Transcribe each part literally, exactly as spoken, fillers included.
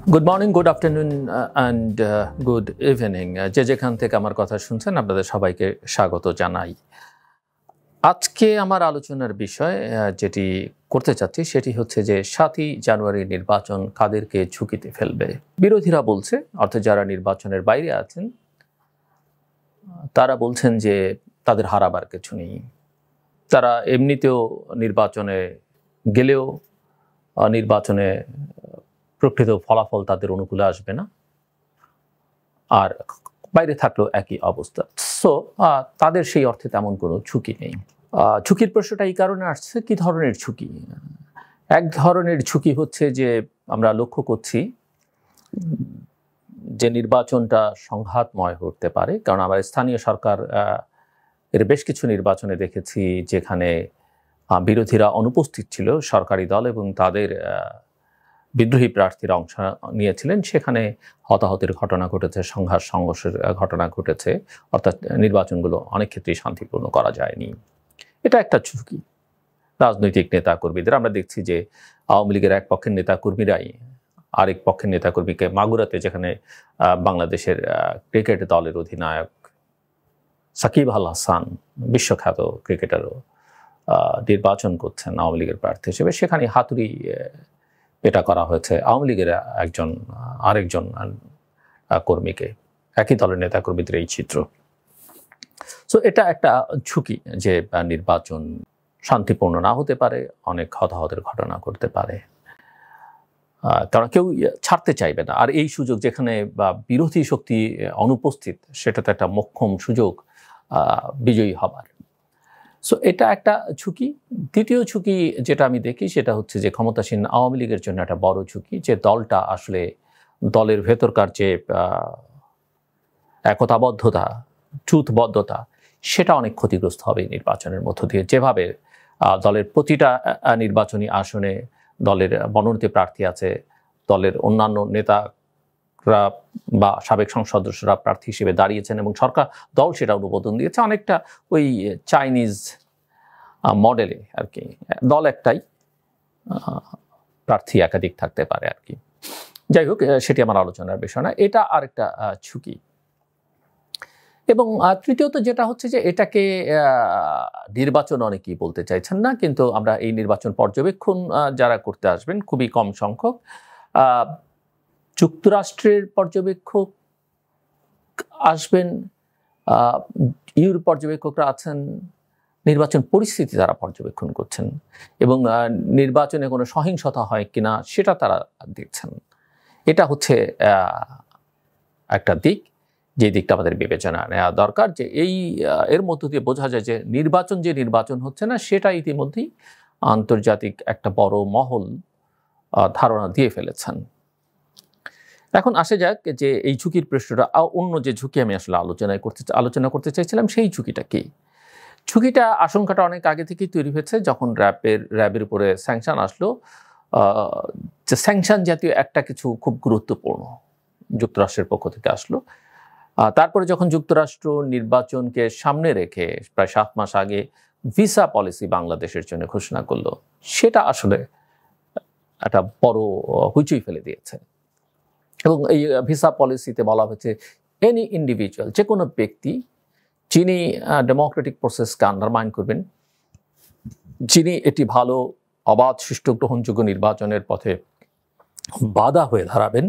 Good morning, good afternoon and good evening. যে যেখান থেকে আমার কথা শুনছেন আপনাদের সবাইকে স্বাগত জানাই। আজকে আমার আলোচনার বিষয় যেটি করতে চাচ্ছি সেটি হচ্ছে যে সাতই জানুয়ারি নির্বাচন কাদেরকে ঝুঁকিতে ফেলবে। বিরোধীরা বলছে, অর্থাৎ যারা নির্বাচনের বাইরে আছেন তারা বলছেন যে তাদের হারাবার কিছু নেই, তারা এমনিতেও নির্বাচনে গেলেও নির্বাচনে প্রকৃত ফলাফল তাদের অনুকূলে আসবে না, আর বাইরে থাকলেও একই অবস্থা। সো তাদের সেই অর্থে তেমন কোনো ঝুঁকি নেই। ঝুঁকির প্রশ্নটা এই কারণে আসছে, কি ধরনের ঝুঁকি? এক ধরনের ঝুঁকি হচ্ছে যে আমরা লক্ষ্য করছি যে নির্বাচনটা সংঘাতময় হতে পারে, কারণ আমার স্থানীয় সরকার এর বেশ কিছু নির্বাচনে দেখেছি যেখানে বিরোধীরা অনুপস্থিত ছিল, সরকারি দল এবং তাদের বিদ্রোহী প্রার্থীরা অংশ নিয়েছিলেন, সেখানে হতাহতের ঘটনা ঘটেছে, সংঘাত সংঘর্ষের ঘটনা ঘটেছে, অর্থাৎ নির্বাচনগুলো অনেক ক্ষেত্রেই শান্তিপূর্ণ করা যায়নি। এটা একটা ঝুঁকি রাজনৈতিক নেতাকর্মীদের। আমরা দেখছি যে আওয়ামী লীগের এক পক্ষের নেতাকর্মীরাই আরেক পক্ষের নেতাকর্মীকে মাগুরাতে, যেখানে বাংলাদেশের ক্রিকেট দলের অধিনায়ক সাকিব আল হাসান, বিশ্বখ্যাত ক্রিকেটারও নির্বাচন করছেন আওয়ামী লীগের প্রার্থী হিসেবে, সেখানে হাতুড়ি এটা করা হয়েছে আওয়ামী লীগের একজন আরেকজন কর্মীকে, একই দলের নেতা কর্মীদের এই চিত্র। সো এটা একটা ঝুঁকি যে নির্বাচন শান্তিপূর্ণ না হতে পারে, অনেক হতাহতের ঘটনা ঘটতে পারে, কারণ কেউ ছাড়তে চাইবে না। আর এই সুযোগ যেখানে বা বিরোধী শক্তি অনুপস্থিত, সেটা তো একটা মোক্ষম সুযোগ বিজয়ী হবার। সো এটা একটা ঝুঁকি। দ্বিতীয় ঝুঁকি যেটা আমি দেখি সেটা হচ্ছে যে ক্ষমতাসীন আওয়ামী লীগের জন্য একটা বড় ঝুঁকি, যে দলটা আসলে দলের ভেতরকার যে একতাবদ্ধতা, ট্রুথবদ্ধতা, সেটা অনেক ক্ষতিগ্রস্ত হবে নির্বাচনের মধ্য দিয়ে। যেভাবে দলের প্রতিটা নির্বাচনী আসনে দলের মনোনীত প্রার্থী আছে, দলের অন্যান্য নেতারা বা সাবেক সংসদ সদস্যরা প্রার্থী হিসেবে দাঁড়িয়েছেন এবং সরকার দল সেটা অনুমোদন দিয়েছে, অনেকটা ওই চাইনিজ মডেলে আর কি, দল একটাই, প্রার্থী একাধিক থাকতে পারে আর কি। যাই হোক, সেটি আমার আলোচনার বিষয় না, এটা আরেকটা ঝুঁকি। এবং তৃতীয়ত যেটা হচ্ছে যে এটাকে নির্বাচন অনেকেই বলতে চাইছেন না, কিন্তু আমরা এই নির্বাচন পর্যবেক্ষণ যারা করতে আসবেন খুবই কম সংখ্যক। যুক্তরাষ্ট্রের পর্যবেক্ষক আসবেন, ইউর পর্যবেক্ষকরা আছেন, নির্বাচন পরিস্থিতি তারা পর্যবেক্ষণ করছেন এবং নির্বাচনে কোনো সহিংসতা হয় কিনা সেটা তারা দেখছেন। এটা হচ্ছে একটা দিক, যে দিকটা আমাদের বিবেচনা নেওয়া দরকার, যে এই এর মধ্য দিয়ে বোঝা যায় যে নির্বাচন যে নির্বাচন হচ্ছে না, সেটা ইতিমধ্যেই আন্তর্জাতিক একটা বড় মহল ধারণা দিয়ে ফেলেছেন। এখন আসে যাক যে এই ঝুঁকির প্রশ্নটা, অন্য যে ঝুঁকি আমি আসলে আলোচনায় করতে আলোচনা করতে চাইছিলাম, সেই ঝুঁকিটা কি? ঝুঁকিটা, আশঙ্কাটা অনেক আগে থেকেই তৈরি হয়েছে, যখন র্যাবের র্যাবের উপরে স্যাংশন আসলো। যে স্যাংশন জাতীয় একটা কিছু খুব গুরুত্বপূর্ণ যুক্তরাষ্ট্রের পক্ষ থেকে আসলো। তারপরে যখন যুক্তরাষ্ট্র নির্বাচনকে সামনে রেখে প্রায় সাত মাস আগে ভিসা পলিসি বাংলাদেশের জন্য ঘোষণা করলো, সেটা আসলে একটা বড় হুইচই ফেলে দিয়েছে। এবং এই ভিসা পলিসিতে বলা হয়েছে এনি ইন্ডিভিজুয়াল, যে কোনো ব্যক্তি যিনি ডেমোক্রেটিক প্রসেসকে আন্ডারমাইন করবেন, যিনি এটি ভালো, অবাধ, সুষ্ঠু, গ্রহণযোগ্য নির্বাচনের পথে বাধা হয়ে দাঁড়াবেন,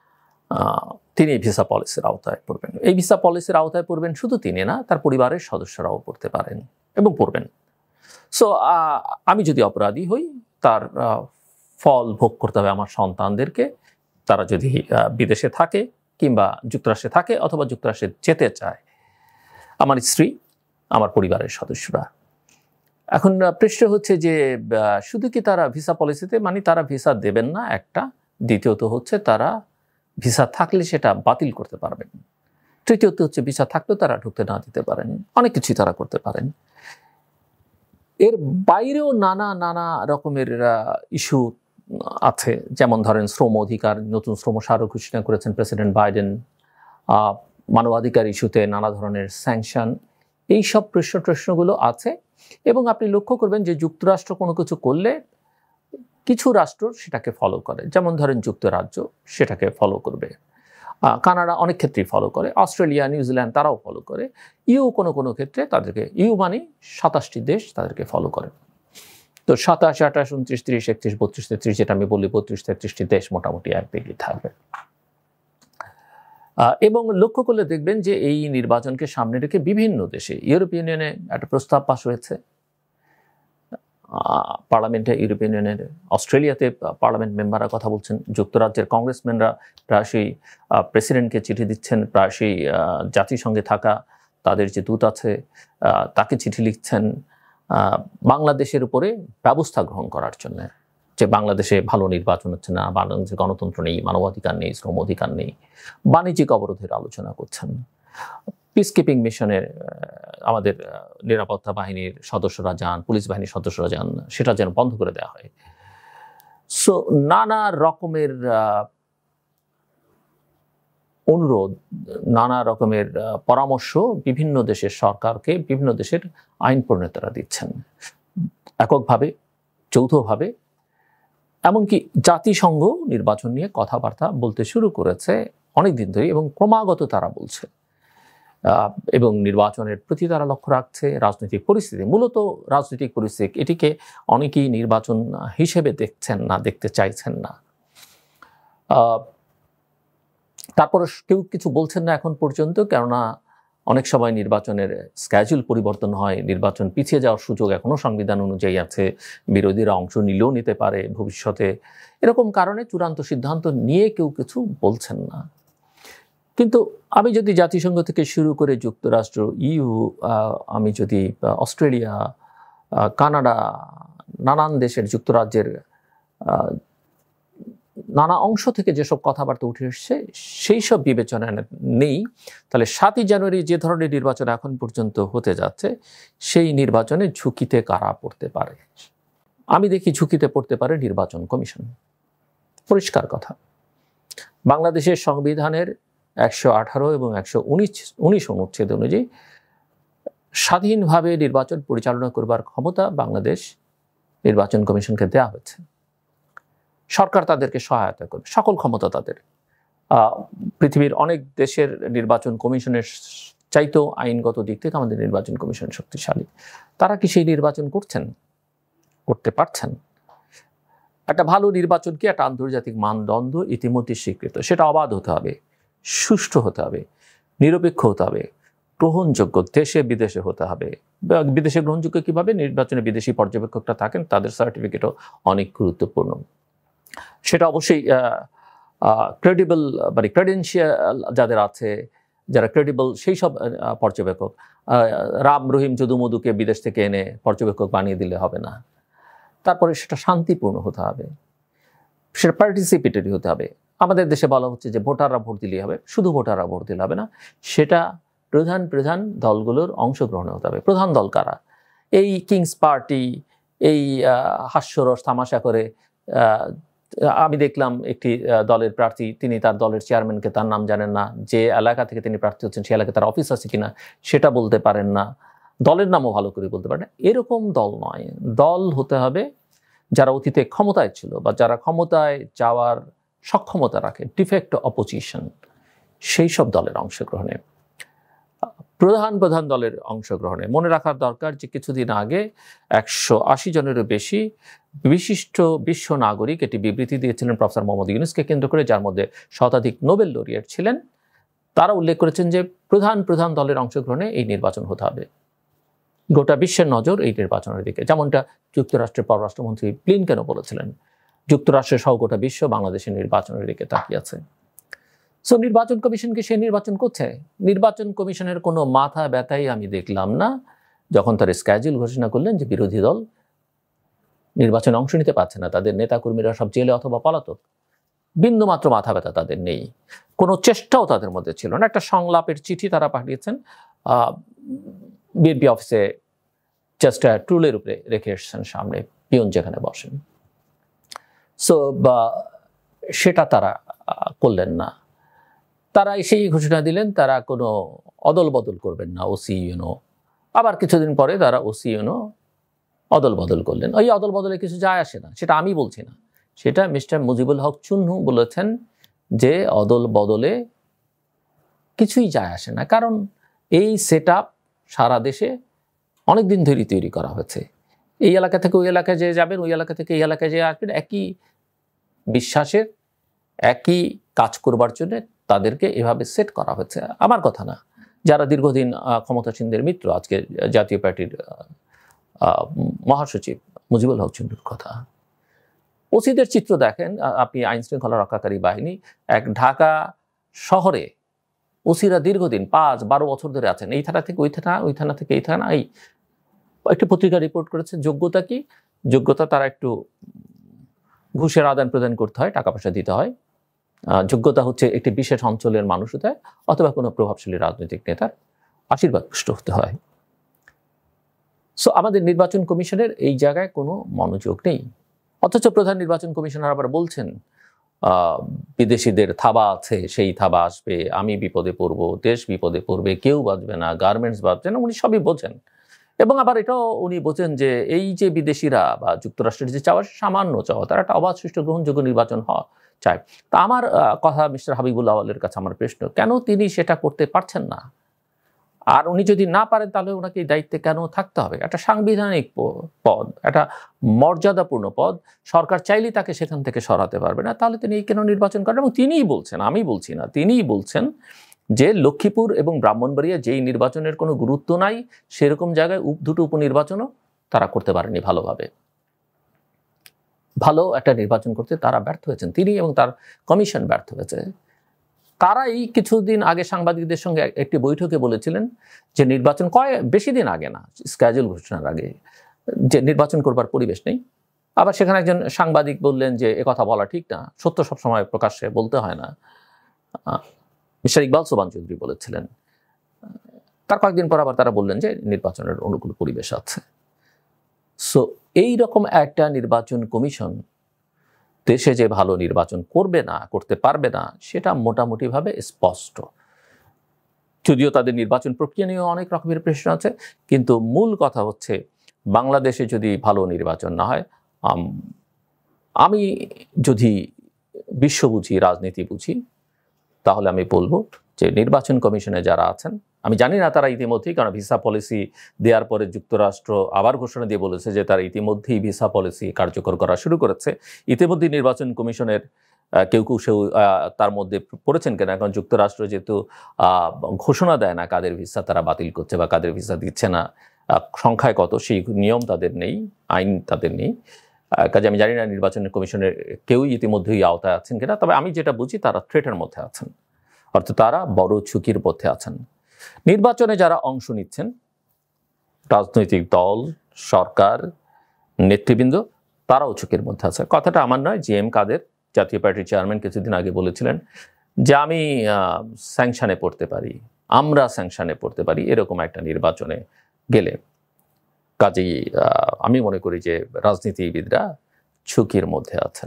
তিনি এই ভিসা পলিসির আওতায় পড়বেন। এই ভিসা পলিসির আওতায় পড়বেন শুধু তিনি না, তার পরিবারের সদস্যরাও পড়তে পারেন এবং পড়বেন। সো আমি যদি অপরাধী হই, তার ফল ভোগ করতে হবে আমার সন্তানদেরকে, তারা যদি বিদেশে থাকে কিংবা যুক্তরাষ্ট্রে থাকে অথবা যুক্তরাষ্ট্রে যেতে চায়, আমার স্ত্রী, আমার পরিবারের সদস্যরা। এখন প্রশ্ন হচ্ছে যে শুধু কি তারা ভিসা পলিসিতে, মানে তারা ভিসা দেবেন না একটা, দ্বিতীয়ত হচ্ছে তারা ভিসা থাকলে সেটা বাতিল করতে পারবেন, তৃতীয়ত হচ্ছে ভিসা থাকলেও তারা ঢুকতে না দিতে পারেন, অনেক কিছুই তারা করতে পারেন। এর বাইরেও নানা নানা রকমের ইস্যু আছে, যেমন ধরেন শ্রম অধিকার, নতুন শ্রম স্মারক ঘোষণা করেছেন প্রেসিডেন্ট বাইডেন, মানবাধিকার ইস্যুতে নানা ধরনের স্যাংশন, এই সব প্রশ্ন প্রশ্নগুলো আছে। এবং আপনি লক্ষ্য করবেন যে যুক্তরাষ্ট্র কোনো কিছু করলে কিছু রাষ্ট্র সেটাকে ফলো করে, যেমন ধরেন যুক্তরাজ্য সেটাকে ফলো করবে, কানাডা অনেক ক্ষেত্রেই ফলো করে, অস্ট্রেলিয়া, নিউজিল্যান্ড তারাও ফলো করে, ইউ কোনো কোনো ক্ষেত্রে তাদেরকে, ইউ মানে সাতাশটি দেশ তাদেরকে ফলো করে। তো সাতাশ, আঠাশ, উনত্রিশ, ত্রিশ, একত্রিশ, বত্রিশ, তেত্রিশ, যেটা আমি বলি বত্রিশ তেত্রিশটি দেশ মোটামুটি একদিকেই থাকবে। এবং লক্ষ্য করলে দেখবেন যে এই নির্বাচনকে সামনে রেখে বিভিন্ন দেশে, ইউরোপিয়ান ইউনিয়নে একটা প্রস্তাব পাশ হয়েছে পার্লামেন্টে, ইউরোপিয়ান ইউনিয়নের, অস্ট্রেলিয়াতে পার্লামেন্ট মেম্বাররা কথা বলছেন, যুক্তরাজ্যের কংগ্রেসম্যানরা প্রায়শই প্রেসিডেন্টকে চিঠি দিচ্ছেন, প্রায়শই জাতিসংঘে থাকা তাদের যে দূত আছে তাকে চিঠি লিখছেন বাংলাদেশের উপরে ব্যবস্থা গ্রহণ করার জন্য, যে বাংলাদেশে ভালো নির্বাচন হচ্ছে না, বাংলাদেশে গণতন্ত্র নেই, মানবাধিকার নেই, শ্রম অধিকার নেই, বাণিজ্যিক অবরোধের আলোচনা করছেন, পিস কিপিং মিশনের আমাদের নিরাপত্তা বাহিনীর সদস্যরা যান, পুলিশ বাহিনীর সদস্যরা যান, সেটা যেন বন্ধ করে দেওয়া হয়। সো নানা রকমের অনুরোধ, নানা রকমের পরামর্শ বিভিন্ন দেশের সরকারকে বিভিন্ন দেশের আইন প্রণেতারা দিচ্ছেন, এককভাবে, যৌথভাবে। এমনকি জাতিসংঘ নির্বাচন নিয়ে কথাবার্তা বলতে শুরু করেছে অনেকদিন ধরে, এবং ক্রমাগত তারা বলছে, এবং নির্বাচনের প্রতি তারা লক্ষ্য রাখছে। রাজনৈতিক পরিস্থিতি, মূলত রাজনৈতিক পরিস্থিতি, এটিকে অনেকেই নির্বাচন হিসেবে দেখছেন না, দেখতে চাইছেন না। তারপর কেউ কিছু বলছেন না এখন পর্যন্ত, কেননা অনেক সময় নির্বাচনের স্ক্যাজুল পরিবর্তন হয়, নির্বাচন পিছিয়ে যাওয়ার সুযোগ এখনও সংবিধান অনুযায়ী আছে, বিরোধীরা অংশ নিলেও নিতে পারে ভবিষ্যতে, এরকম কারণে চূড়ান্ত সিদ্ধান্ত নিয়ে কেউ কিছু বলছেন না। কিন্তু আমি যদি জাতিসংঘ থেকে শুরু করে যুক্তরাষ্ট্র, ইউ, আমি যদি অস্ট্রেলিয়া, কানাডা, নানান দেশের, যুক্তরাজ্যের নানা অংশ থেকে যেসব কথাবার্তা উঠে এসছে সেই সব বিবেচনা নেই, তাহলে সাতই জানুয়ারি যে ধরনের নির্বাচন এখন পর্যন্ত হতে যাচ্ছে, সেই নির্বাচনে ঝুঁকিতে কারা পড়তে পারে? আমি দেখি ঝুঁকিতে পড়তে পারে নির্বাচন কমিশন। পরিষ্কার কথা, বাংলাদেশের সংবিধানের একশো আঠারো এবং একশো উনিশ উনিশ অনুচ্ছেদ অনুযায়ী স্বাধীনভাবে নির্বাচন পরিচালনা করবার ক্ষমতা বাংলাদেশ নির্বাচন কমিশনকে দেওয়া হয়েছে। সরকার তাদেরকে সহায়তা করবে, সকল ক্ষমতা তাদের। পৃথিবীর অনেক দেশের নির্বাচন কমিশনের চাইতেও আইনগত দিক থেকে আমাদের নির্বাচন কমিশন শক্তিশালী। তারা কি সেই নির্বাচন করছেন? করতে পারছেন? একটা ভালো নির্বাচন কি একটা আন্তর্জাতিক মানদণ্ড ইতিমধ্যে স্বীকৃত, সেটা অবাধ হতে হবে, সুষ্ঠু হতে হবে, নিরপেক্ষ হতে হবে, গ্রহণযোগ্য দেশে বিদেশে হতে হবে। বিদেশে গ্রহণযোগ্য কিভাবে? নির্বাচনে বিদেশি পর্যবেক্ষকরা থাকেন, তাদের সার্টিফিকেটও অনেক গুরুত্বপূর্ণ। সেটা অবশ্যই ক্রেডিবল, মানে ক্রেডেন্সিয়াল যাদের আছে, যারা ক্রেডিবল, সেই সব পর্যবেক্ষক। রাম রহিম যদুমধুকে বিদেশ থেকে এনে পর্যবেক্ষক বানিয়ে দিলে হবে না। তারপরে সেটা শান্তিপূর্ণ হতে হবে, সেটা পার্টিসিপেটরি হতে হবে। আমাদের দেশে বলা হচ্ছে যে ভোটাররা ভোট দিলেই হবে, শুধু ভোটাররা ভোট দিলে হবে না, সেটা প্রধান প্রধান দলগুলোর অংশগ্রহণে হতে হবে। প্রধান দল কারা? এই কিংস পার্টি, এই হাস্যরস তামাশা করে, আমি দেখলাম একটি দলের প্রার্থী, তিনি তার দলের চেয়ারম্যানকে তার নাম জানেন না, যে এলাকা থেকে তিনি প্রার্থী হচ্ছেন সেই এলাকায় তার অফিস আছে কিনা সেটা বলতে পারেন না, দলের নামও ভালো করে বলতে পারেন না। এরকম দল নয়, দল হতে হবে যারা অতীতে ক্ষমতায় ছিল বা যারা ক্ষমতায় যাওয়ার সক্ষমতা রাখে, ডিফেক্ট অপোজিশন, সেই সব দলের অংশগ্রহণে, প্রধান প্রধান দলের অংশগ্রহণে। মনে রাখার দরকার যে কিছুদিন আগে একশো আশি জনেরও বেশি বিশিষ্ট বিশ্ব নাগরিক এটি বিবৃতি দিয়েছিলেন প্রফেসর মোহাম্মদ ইউনূসকে কেন্দ্র করে, যার মধ্যে শতাধিক নোবেল লরিয়েট ছিলেন। তারা উল্লেখ করেছেন যে প্রধান প্রধান দলের অংশগ্রহণে এই নির্বাচন হতে হবে। গোটা বিশ্বের নজর এই নির্বাচনের দিকে, যেমনটা যুক্তরাষ্ট্রের পররাষ্ট্রমন্ত্রী ব্লিনকেনও বলেছিলেন। যুক্তরাষ্ট্রের সহ গোটা বিশ্ব বাংলাদেশের নির্বাচনের দিকে তাকিয়ে আছে। সো নির্বাচন কমিশন কি সে নির্বাচন করছে? নির্বাচন কমিশনের কোনো মাথা ব্যথাই আমি দেখলাম না যখন তার স্ক্যাজুল ঘোষণা করলেন যে বিরোধী দল নির্বাচনে অংশ নিতে পারছে না, তাদের নেতাকর্মীরা সব জেলে অথবা পলাতক। বিন্দুমাত্র মাথা ব্যথা তাদের নেই, কোনো চেষ্টাও তাদের মধ্যে ছিল না। একটা সংলাপের চিঠি তারা পাঠিয়েছেন, বিএনপি অফিসে জাস্ট টুলের উপরে রেখে এসছেন সামনে, পিয়ন যেখানে বসেন। সো বা সেটা তারা করলেন না। তারা এসেই ঘোষণা দিলেন তারা কোনো অদল বদল করবেন না, ওসি ইউনো। আবার কিছুদিন পরে তারা ওসি ইউনো অদল বদল করলেন। ওই অদল বদলে কিছু যায় আসে না, সেটা আমি বলছি না, সেটা মিস্টার মুজিবুল হক চুন্নু বলেছেন যে অদল বদলে কিছুই যায় আসে না, কারণ এই সেট আপ সারা দেশে অনেক দিন ধরেই তৈরি করা হয়েছে। এই এলাকা থেকে ওই এলাকায় যে যাবেন, ওই এলাকা থেকে এই এলাকায় যে আসবেন, একই বিশ্বাসের একই কাজ করবার জন্য তাদেরকে এভাবে সেট করা হয়েছে। আমার কথা না, যারা দীর্ঘদিন ক্ষমতাসীনদের মিত্র, আজকে জাতীয় পার্টির মহাসচিব মুজিবুল হক চুন্নুর কথা। ওসিদের চিত্র দেখেন আপনি, আইন শৃঙ্খলা রক্ষাকারী বাহিনী, এক ঢাকা শহরে ওসিরা দীর্ঘদিন পাঁচ বারো বছর ধরে আছেন, এই থানা থেকে ওই থানা, ওই থানা থেকে এই থানা। এই একটি পত্রিকা রিপোর্ট করেছে, যোগ্যতা কি? যোগ্যতা তারা একটু ঘুষের আদান প্রদান করতে হয়, টাকা পয়সা দিতে হয়। যোগ্যতা হচ্ছে একটি বিশেষ অঞ্চলের মানুষ হতে হয়, অথবা কোনো প্রভাবশালী রাজনৈতিক নেতার আশীর্বাদ পুষ্ট হতে হয়। সো আমাদের নির্বাচন কমিশনের এই জায়গায় কোনো মনোযোগ নেই। অথচ প্রধান নির্বাচন কমিশনার আবার বলছেন বিদেশিদের থাবা আছে, সেই থাবা আসবে, আমি বিপদে পড়বো, দেশ বিপদে পড়বে, কেউ বাঁচবে না, গার্মেন্টস বাঁচবে না। উনি সবই বোঝেন, এবং আবার এটাও উনি বোঝেন যে এই যে বিদেশিরা বা যুক্তরাষ্ট্রের যে চাওয়া, সামান্য চাওয়া, তারা একটা অবাধ সুষ্ঠু গ্রহণযোগ্য নির্বাচন হওয়া চায়। তা আমার কথা মিস্টার হাবিবুল্লাহ আওয়ালের কাছে আমার প্রশ্ন, কেন তিনি সেটা করতে পারছেন না? আর উনি যদি না পারেন তাহলে ওনাকে এই দায়িত্বে কেন থাকতে হবে? একটা সাংবিধানিক পদ, একটা মর্যাদাপূর্ণ পদ, সরকার চাইলেই তাকে সেখান থেকে সরাতে পারবে না, তাহলে তিনি কেন নির্বাচন করেন? এবং তিনিই বলছেন, আমি বলছি না, তিনিই বলছেন যে লক্ষ্মীপুর এবং ব্রাহ্মণবাড়িয়া যেই নির্বাচনের কোনো গুরুত্ব নাই, সেরকম জায়গায় দুটো উপনির্বাচনও তারা করতে পারেনি ভালোভাবে। ভালো একটা নির্বাচন করতে তারা ব্যর্থ হয়েছেন, তিনি এবং তার কমিশন ব্যর্থ হয়েছে। তারাই কিছুদিন আগে সাংবাদিকদের সঙ্গে একটি বৈঠকে বলেছিলেন যে নির্বাচন কয় বেশি দিন আগে না, স্ক্যাজুয়াল ঘোষণার আগে, যে নির্বাচন করবার পরিবেশ নেই। আবার সেখানে একজন সাংবাদিক বললেন যে একথা বলা ঠিক না, সত্য সবসময় প্রকাশ্যে বলতে হয় না। মিস্টার ইকবাল সোবান চৌধুরী বলেছিলেন। তার কয়েকদিন পর আবার তারা বললেন যে নির্বাচনের অনুকূল পরিবেশ আছে। সো এই রকম একটা নির্বাচন কমিশন দেশে যে ভালো নির্বাচন করবে না, করতে পারবে না, সেটা মোটামুটিভাবে স্পষ্ট। যদিও তাদের নির্বাচন প্রক্রিয়া নিয়ে অনেক রকমের প্রশ্ন আছে, কিন্তু মূল কথা হচ্ছে বাংলাদেশে যদি ভালো নির্বাচন না হয়, আমি যদি বিশ্ব বুঝি, রাজনীতি বুঝি, তাহলে আমি বলবো যে নির্বাচন কমিশনে যারা আছেন, আমি জানি না তারা ইতিমধ্যেই, কারণ ভিসা পলিসি দেওয়ার পরে যুক্তরাষ্ট্র আবার ঘোষণা দিয়ে বলেছে যে তারা ইতিমধ্যেই ভিসা পলিসি কার্যকর করা শুরু করেছে। ইতিমধ্যেই নির্বাচন কমিশনের কেউ কেউ সেও তার মধ্যে পড়েছেন কেনা, কারণ যুক্তরাষ্ট্র যেহেতু ঘোষণা দেয় না কাদের ভিসা তারা বাতিল করছে বা কাদের ভিসা দিচ্ছে না, সংখ্যায় কত সেই নিয়ম তাদের নেই, আইন তাদের নেই। কাজে আমি জানি না নির্বাচন কমিশনের কেউই ইতিমধ্যেই আওতায় আছেন কিনা, তবে আমি যেটা বুঝি তারা থ্রেটের মধ্যে আছেন, অর্থাৎ তারা বড় ঝুঁকির মধ্যে আছেন। নির্বাচনে যারা অংশ নিচ্ছেন, রাজনৈতিক দল, সরকার, নেতৃবৃন্দ, তারাও ঝুঁকির মধ্যে আছে। কথাটা আমার নয়, জি এম কাদের জাতীয় পার্টির চেয়ারম্যান কিছুদিন আগে বলেছিলেন যে আমি স্যাংশনে পড়তে পারি, আমরা স্যাংশনে পড়তে পারি এরকম একটা নির্বাচনে গেলে। কাজেই আমি মনে করি যে রাজনীতিবিদরা ঝুঁকির মধ্যে আছেন।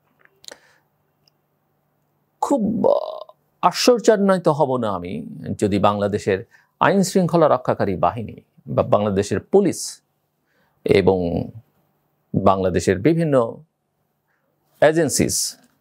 খুব আশ্চর্যান্বিত হব না আমি যদি বাংলাদেশের আইন শৃঙ্খলা রক্ষাকারী বাহিনী বা বাংলাদেশের পুলিশ এবং বাংলাদেশের বিভিন্ন এজেন্সিস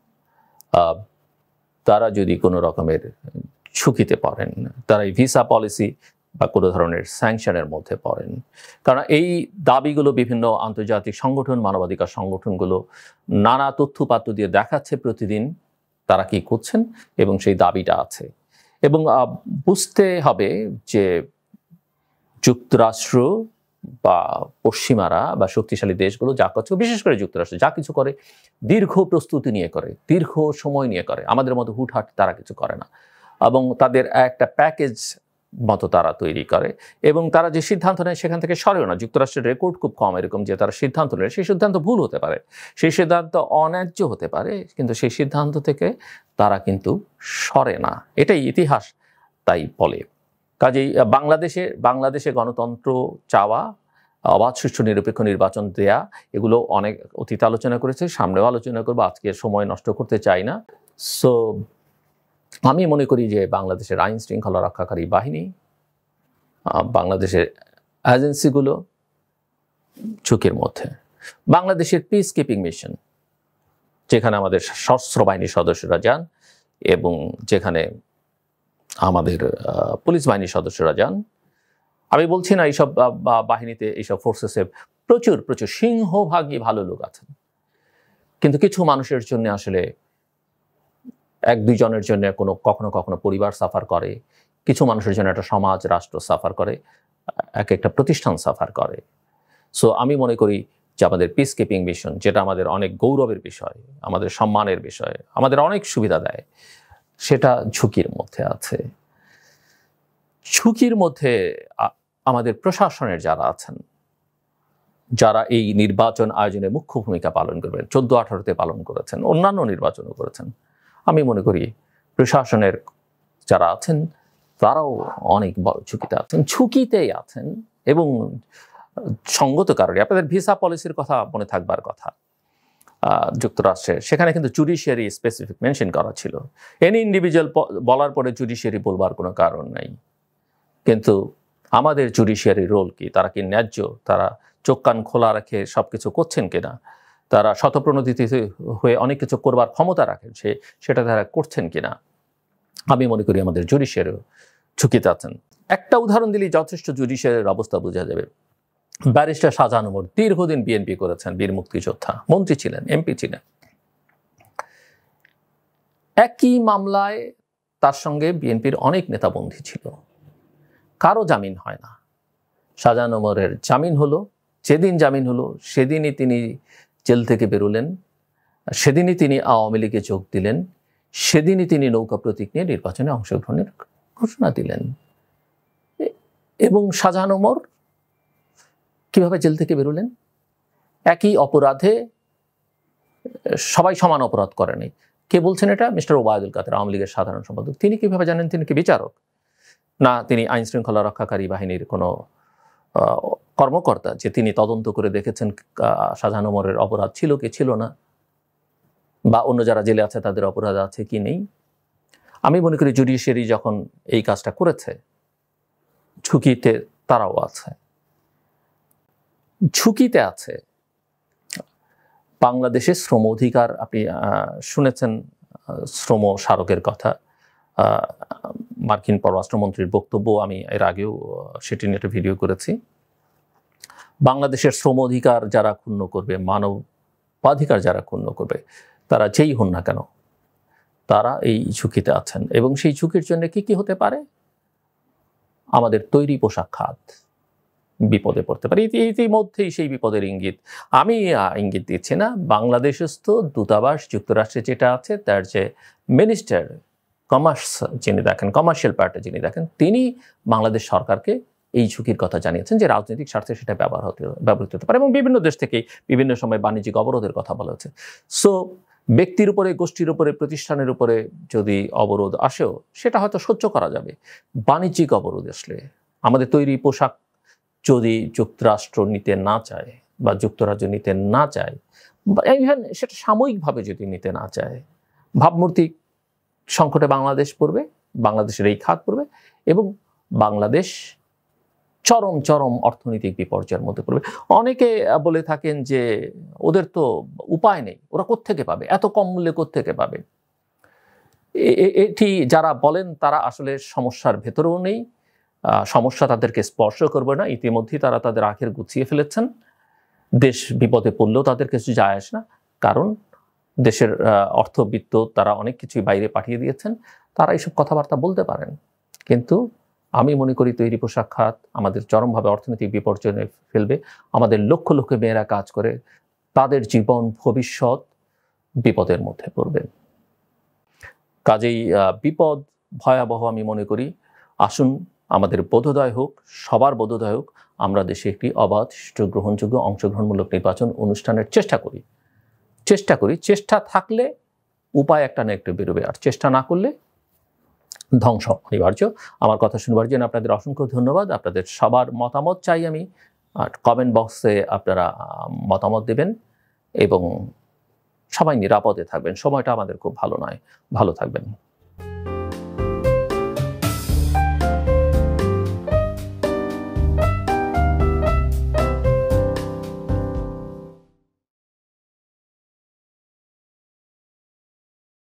তারা যদি কোনো রকমের ঝুঁকিতে পড়েন, তারা এই ভিসা পলিসি বা কোনো ধরনের স্যাংশনের মধ্যে পড়েন। কারণ এই দাবিগুলো বিভিন্ন আন্তর্জাতিক সংগঠন, মানবাধিকার সংগঠনগুলো নানা তথ্যপাত্র দিয়ে দেখাচ্ছে প্রতিদিন তারা কি করছেন, এবং সেই দাবিটা আছে। এবং বুঝতে হবে যে যুক্তরাষ্ট্র বা পশ্চিমারা বা শক্তিশালী দেশগুলো যা করছে, বিশেষ করে যুক্তরাষ্ট্র যা কিছু করে দীর্ঘ প্রস্তুতি নিয়ে করে, দীর্ঘ সময় নিয়ে করে, আমাদের মতো হুটহাট তারা কিছু করে না, এবং তাদের একটা প্যাকেজ মতো তারা তৈরি করে, এবং তারা যে সিদ্ধান্ত নেয় সেখান থেকে সরেও না। যুক্তরাষ্ট্রের রেকর্ড খুব কম এরকম যে তারা সিদ্ধান্ত নেয়, সেই সিদ্ধান্ত ভুল হতে পারে, সেই সিদ্ধান্ত অন্যায্য হতে পারে, কিন্তু সেই সিদ্ধান্ত থেকে তারা কিন্তু সরে না, এটাই ইতিহাস তাই বলে। কাজেই বাংলাদেশে বাংলাদেশে গণতন্ত্র চাওয়া, অবাধ সুষ্ঠু নিরপেক্ষ নির্বাচন দেয়া, এগুলো অনেক অতীতে আলোচনা করেছে, সামনেও আলোচনা করবো, আজকে সময় নষ্ট করতে চাই না। সো আমি মনে করি যে বাংলাদেশের আইন শৃঙ্খলা রক্ষাকারী বাহিনী, বাংলাদেশের এজেন্সিগুলো ঝুঁকির মধ্যে। বাংলাদেশের পিস কিপিং মিশন, যেখানে আমাদের সশস্ত্র বাহিনীর সদস্যরা যান এবং যেখানে আমাদের পুলিশ বাহিনীর সদস্যরা যান, আমি বলছি না এইসব বাহিনীতে এইসব ফোর্সেসে প্রচুর প্রচুর সিংহভাগই ভালো লোক আছেন, কিন্তু কিছু মানুষের জন্য আসলে এক দুইজনের জন্য কোনো কখনো কখনো পরিবার সাফার করে, কিছু মানুষের জন্য একটা সমাজ রাষ্ট্র সাফার করে, এক একটা প্রতিষ্ঠান সাফার করে। সো আমি মনে করি যে আমাদের পিস কিপিং মিশন, যেটা আমাদের অনেক গৌরবের বিষয়, আমাদের সম্মানের বিষয়, আমাদের অনেক সুবিধা দেয়, সেটা ঝুঁকির মধ্যে আছে। ঝুঁকির মধ্যে আমাদের প্রশাসনের যারা আছেন, যারা এই নির্বাচন আয়োজনে মুখ্য ভূমিকা পালন করবেন, চোদ্দ আঠারোতে পালন করেছেন, অন্যান্য নির্বাচনও করেছেন, আমি মনে করি প্রশাসনের যারা আছেন তারাও অনেক বড় ঝুঁকিতে আছেন, ঝুঁকিতেই আছেন। এবং সঙ্গত কারণে আপনাদের ভিসা পলিসির কথা মনে থাকবার কথা, যুক্তরাষ্ট্রে সেখানে কিন্তু জুডিশিয়ারি স্পেসিফিক মেনশন করা ছিল। এনি ইন্ডিভিজুয়াল বলার পরে জুডিশিয়ারি বলবার কোনো কারণ নাই, কিন্তু আমাদের জুডিশিয়ারি রোল কি? তারা কি ন্যায্য? তারা চোখ কান খোলা রেখে সব কিছু করছেন কিনা? তারা শতপ্রণোদিত হয়ে অনেক কিছু করবার ক্ষমতা রাখেন, সে সেটা তারা করছেন কিনা? আমি মনে করি আমাদের জুডিশিয়ারিও ঝুঁকিতে আছেন। একটা উদাহরণ দিলেই যথেষ্ট জুডিশিয়ারির অবস্থা বোঝা যাবে। ব্যারিস্টার শাহজাহান ওমর দীর্ঘদিন বিএনপি করেছেন, বীর মুক্তিযোদ্ধা, মন্ত্রী ছিলেন, এমপি ছিলেন। একই মামলায় তার সঙ্গে বিএনপির অনেক নেতাবন্ধী ছিল, কারো জামিন হয় না। শাহজাহান ওমরের জামিন হলো, যেদিন জামিন হলো সেদিনই তিনি জেল থেকে বেরোলেন, সেদিনই তিনি আওয়ামী লীগে যোগ দিলেন, সেদিনই তিনি নৌকা প্রতীক নিয়ে নির্বাচনে অংশগ্রহণের ঘোষণা দিলেন। এবং শাহজাহান ওমর কিভাবে জেল থেকে বেরোলেন? একই অপরাধে সবাই সমান অপরাধ করেনি। কে বলছেন এটা? মিস্টার ওবায়দুল কাদের, আওয়ামী লীগের সাধারণ সম্পাদক। তিনি কিভাবে জানেন? তিনি কি বিচারক না? তিনি আইন শৃঙ্খলা রক্ষাকারী বাহিনীর কোনো কর্মকর্তা যে তিনি তদন্ত করে দেখেছেন শাহজাহান ওমরের অপরাধ ছিল কি ছিল না, বা অন্য যারা জেলে আছে তাদের অপরাধ আছে কি নেই? আমি মনে করি জুডিশিয়ারি যখন এই কাজটা করেছে, ঝুঁকিতে তারাও আছে, ঝুঁকিতে আছে। বাংলাদেশের শ্রম অধিকার, আপনি শুনেছেন শ্রম স্মারকের কথা, মার্কিন পররাষ্ট্রমন্ত্রীর বক্তব্য, আমি এর আগেও সেটি নিয়ে একটা ভিডিও করেছি। বাংলাদেশের শ্রম অধিকার যারা ক্ষুণ্ণ করবে, মানবাধিকার যারা ক্ষুণ্ণ করবে, তারা যেই হন না কেন, তারা এই ঝুঁকিতে আছেন। এবং সেই ঝুঁকির জন্য কি কি হতে পারে? আমাদের তৈরি পোশাক খাত বিপদে পড়তে পারে। ইতিমধ্যেই সেই বিপদের ইঙ্গিত, আমি ইঙ্গিত দিচ্ছি না, বাংলাদেশস্থ দূতাবাস যুক্তরাষ্ট্রে যেটা আছে, তার যে মিনিস্টার কমার্স যিনি দেখেন, কমার্শিয়াল পার্টে যিনি দেখেন, তিনি বাংলাদেশ সরকারকে এই ঝুঁকির কথা জানিয়েছেন যে রাজনৈতিক স্বার্থে সেটা ব্যবহার হতে ব্যবহৃত হতে পারে। এবং বিভিন্ন দেশ থেকেই বিভিন্ন সময় বাণিজ্যিক অবরোধের কথা বলা হচ্ছে। সো ব্যক্তির উপরে, গোষ্ঠীর উপরে, প্রতিষ্ঠানের উপরে যদি অবরোধ আসেও সেটা হয়তো সহ্য করা যাবে। বাণিজ্যিক অবরোধ আসলে, আমাদের তৈরি পোশাক যদি যুক্তরাষ্ট্র নিতে না চায় বা যুক্তরাজ্য নিতে না চায়, বা ইভেন সেটা সাময়িকভাবে যদি নিতে না চায়, ভাবমূর্তি সংকটে বাংলাদেশ পড়বে, বাংলাদেশের এই খাত পড়বে, এবং বাংলাদেশ চরম চরম অর্থনৈতিক বিপর্যয়ের মধ্যে পড়বে। অনেকে বলে থাকেন যে ওদের তো উপায় নেই, ওরা কোত্থেকে পাবে, এত কম মূল্যে কোত্থেকে পাবে। এটি যারা বলেন তারা আসলে সমস্যার ভেতরেও নেই, সমস্যা তাদেরকে স্পর্শ করবে না। ইতিমধ্যেই তারা তাদের আখের গুছিয়ে ফেলেছেন, দেশ বিপদে পড়লেও তাদের কিছু যায় আসে না, কারণ দেশের অর্থবিত্ত তারা অনেক কিছুই বাইরে পাঠিয়ে দিয়েছেন। তারা এইসব কথাবার্তা বলতে পারেন, কিন্তু আমি মনে করি তৈরি পোশাক খাত আমাদের চরমভাবে অর্থনৈতিক বিপর্যয়ে ফেলবে। আমাদের লক্ষ লক্ষ মেয়েরা কাজ করে, তাদের জীবন ভবিষ্যৎ বিপদের মধ্যে পড়বে। কাজেই বিপদ ভয়াবহ আমি মনে করি। আসুন আমাদের বোধোদয় হোক, সবার বোধোদয় হোক, আমরা দেশে একটি অবাধ, সুষ্ঠু, গ্রহণযোগ্য, অংশগ্রহণমূলক নির্বাচন অনুষ্ঠানের চেষ্টা করি চেষ্টা করি চেষ্টা থাকলে উপায় একটা না একটা বেরোবে, আর চেষ্টা না করলে ধ্বংস অনিবার্য। আমার কথা শুনবার জন্য আপনাদের অসংখ্য ধন্যবাদ। আপনাদের সবার মতামত চাই আমি, আর কমেন্ট বক্সে আপনারা মতামত দেবেন, এবং সবাই নিরাপদে থাকবেন। সময়টা আমাদের খুব ভালো নয়, ভালো থাকবেন।